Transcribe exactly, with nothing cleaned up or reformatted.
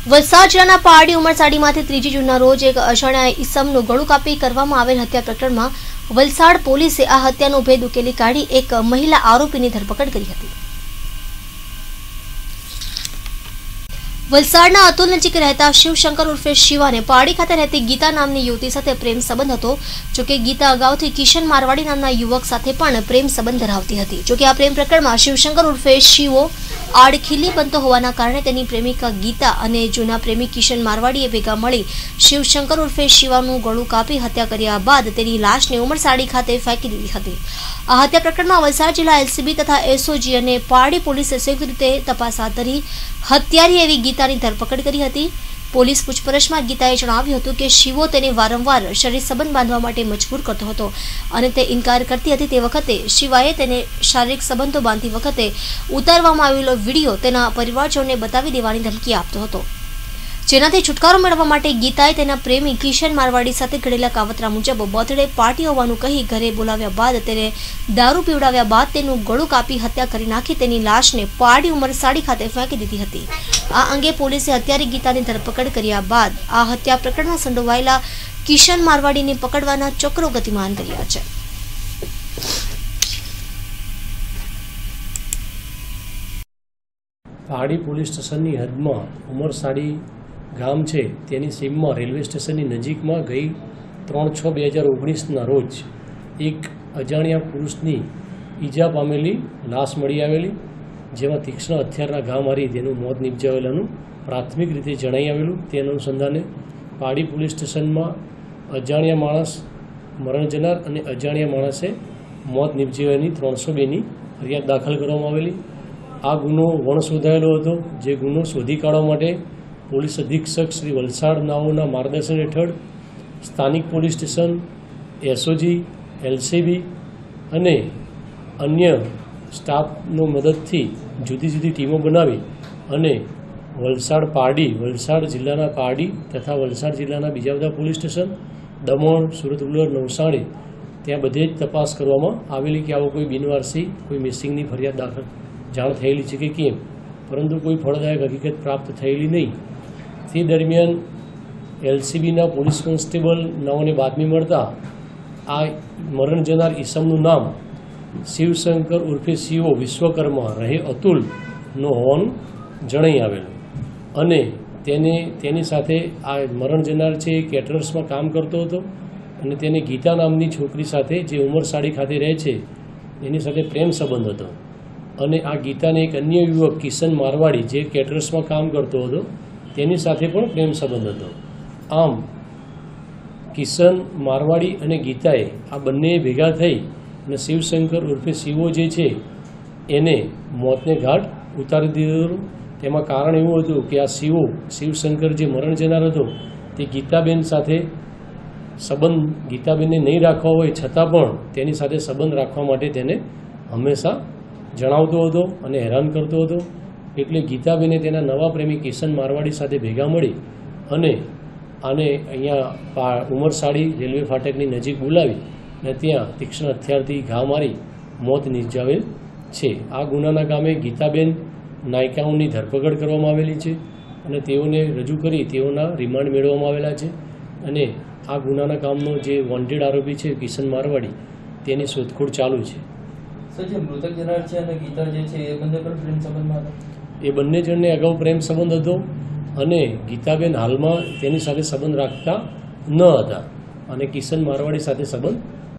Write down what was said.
વલસાડ જિલ્લાના પારડી ઉમરસાડીમાંથી ત્રીજી જૂનના રોજ એક અજાણ્યા ઈસમનું ગળું કાપી કરવામાં આવેલ હત્યા પ્રકરણમાં વલસાડ પોલીસે આ હત્યાનો ભેદ ઉકેલી કાઢી એક મહિલા આરોપીની ધરપકડ કરી હતી। વલસાડના અતુલ નજીક રહેતા શિવશંકર ઉર્ફે શિવાને પારડી ખાતે રહેતી ગીતા નામની યુવતી સાથે પ્રેમ સંબંધ હતો। જોકે ગીતા અગાઉથી કિશન મારવાડી નામના યુવક સાથે પણ પ્રેમ સંબંધ ધરાવતી હતી। જોકે આ પ્રેમ પ્રકરણમાં શિવશંકર ઉર્ફે શિવો આડખીલી બનતો હોવાના કારણે તેની પ્રેમિકા ગીતા અને જૂના પ્રેમી કિશન મારવાડીએ ભેગા મળી શિવશંકર ઉર્ફે શિવાનું ગળું કાપી હત્યા કર્યા બાદ તેની લાશને ઉમરસાડી ખાતે ફેંકી દીધી હતી। આ હત્યા પ્રકરણમાં વલસાડ જિલ્લા એલસીબી તથા એસઓજી અને પારડી પોલીસે સંયુક્ત રીતે તપાસ હાથ ધરી હત્યારી એવી ગીતાની ધરપકડ કરી હતી। પોલીસ પૂછપરછમાં ગીતાએ જણાવ્યું હતું કે શિવો તેને વારંવાર શરીર સંબંધ બાંધવા માટે મજબૂર કરતો હતો અને તે ઇનકાર કરતી હતી। તે વખતે શિવાએ તેને શારીરિક સંબંધો બાંધતી વખતે ઉતારવામાં આવેલો વિડીયો તેના પરિવારજનોને બતાવી દેવાની ધમકી આપતો હતો, જેનાથી છુટકારો મેળવવા માટે ગીતાએ તેના પ્રેમી કિશન મારવાડી સાથે ઘડેલા કાવતરા મુજબ બર્થડે પાર્ટી હોવાનું કહી ઘરે બોલાવ્યા બાદ તેને દારૂ પીવડાવ્યા બાદ તેનું ગળું કાપી હત્યા કરી નાખી તેની લાશને પારડી ઉમરસાડી ખાતે ફેંકી દીધી હતી। આ અંગે પોલીસે હત્યારી ગીતાની ધરપકડ કર્યા બાદ આ હત્યા પ્રકરણમાં સંડોવાયેલા કિશન મારવાડીને પકડવાના ચક્રો ગતિમાન કર્યા છે। પારડી પોલીસ સ્ટેશનની હદમાં ઉમરસાડી ગામ છે તેની સીમમાં રેલવે સ્ટેશનની નજીકમાં ગઈ ત્રણ છ બે હજાર ઓગણીસના રોજ એક અજાણ્યા પુરુષની ઈજા પામેલી લાશ મળી આવેલી, જેમાં તીક્ષ્ણ હથિયારના ઘા મારી તેનું મોત નિપજાવેલાનું પ્રાથમિક રીતે જણાઈ આવેલું। તે અનુસંધાને પારડી પોલીસ સ્ટેશનમાં અજાણ્યા માણસ મરણ જનાર અને અજાણ્યા માણસે મોત નિપજાવવાની ત્રણસો બેની ફરિયાદ દાખલ કરવામાં આવેલી। આ ગુનો વણશોધાયેલો હતો, જે ગુનો શોધી કાઢવા માટે પોલીસ અધિક્ષક શ્રી વલસાડ નાઓના માર્ગદર્શન હેઠળ સ્થાનિક પોલીસ સ્ટેશન, એસઓજી, એલસીબી અને અન્ય સ્ટાફનો મદદથી જુદી જુદી ટીમો બનાવી અને વલસાડ પારડી વલસાડ જિલ્લાના પારડી તથા વલસાડ જિલ્લાના બીજા બધા પોલીસ સ્ટેશન, દમણ, સુરત, ઉલર, નવસારી ત્યાં બધે જ તપાસ કરવામાં આવેલી કે આવો કોઈ બિનવારસી કોઈ મિસિંગની ફરિયાદ દાખલ જાણ થયેલી છે કે કેમ, પરંતુ કોઈ ફળદાયક હકીકત પ્રાપ્ત થયેલી નહીં। તે દરમિયાન એલસીબીના પોલીસ કોન્સ્ટેબલ નાઓને બાતમી મળતા આ મરણ જનાર ઈસમનું નામ શિવશંકર ઉર્ફે શિવો વિશ્વકર્મા રહે અતુલનો હોવાનું જણાઈ આવેલું અને તેને તેની સાથે આ મરણ જનાર છે એ કેટરર્સમાં કામ કરતો હતો અને તેને ગીતા નામની છોકરી સાથે જે ઉમરસાડી ખાતે રહે છે એની સાથે પ્રેમ સંબંધ હતો અને આ ગીતાને એક અન્ય યુવક કિશન મારવાડી જે કેટરર્સમાં કામ કરતો હતો તેની સાથે પણ પ્રેમ સંબંધ હતો। આમ કિશન મારવાડી અને ગીતાએ આ બંને ભેગા થઈ અને શિવશંકર ઉર્ફે શિવો જે છે એને મોતને ઘાટ ઉતારી દીધો। તેમાં કારણ એવું હતું કે આ શિવો શિવશંકર જે મરણ જનાર હતો તે ગીતાબેન સાથે સંબંધ ગીતાબેનને નહીં રાખવા હોય છતાં પણ તેની સાથે સંબંધ રાખવા માટે તેને હંમેશા જણાવતો હતો અને હેરાન કરતો હતો। એટલે ગીતાબેને તેના નવા પ્રેમી કિશન મારવાડી સાથે ભેગા મળી અને આને અહીંયા ઉમરસાડી રેલવે ફાટકની નજીક બોલાવી અને ત્યાં તીક્ષ્ણ હથિયારથી ઘા મારી મોત નિપજાવેલ છે। આ ગુનાના કામે ગીતાબેન નાયકાઓની ધરપકડ કરવામાં આવેલી છે અને તેઓને રજૂ કરી તેઓના રિમાન્ડ મેળવવામાં આવેલા છે અને આ ગુનાના કામનો જે વોન્ટેડ આરોપી છે કિશન મારવાડી તેની શોધખોળ ચાલુ છે। સર, જે મૃતક જનાર છે અને ગીતા જે છે એ બંને પણ પ્રેમ સંબંધમાં હતા? એ બંને જણને અગાઉ પ્રેમ સંબંધ હતો અને ગીતાબેન હાલમાં તેની સાથે સંબંધ રાખતા ન હતા અને કિશન મારવાડી સાથે સંબંધ